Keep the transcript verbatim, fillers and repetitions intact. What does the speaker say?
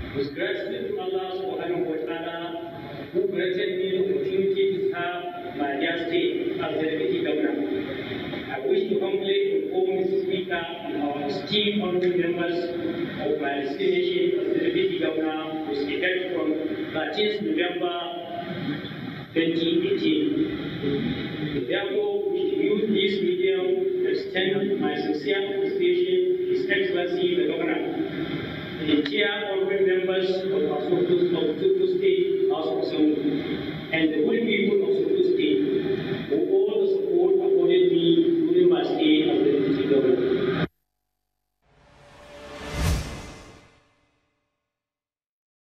With gratitude to Allah subhanahu wa ta'ala, who granted me the opportunity to serve my dear state as the deputy governor. I wish to humbly inform Mister Speaker and our esteemed honorable members of my destination as the deputy governor with effect from thirteenth November twenty eighteen. Therefore, we should use this medium to extend my sincere appreciation to His Excellency the Governor, the dear honorable members of our Sokoto State House of Assembly,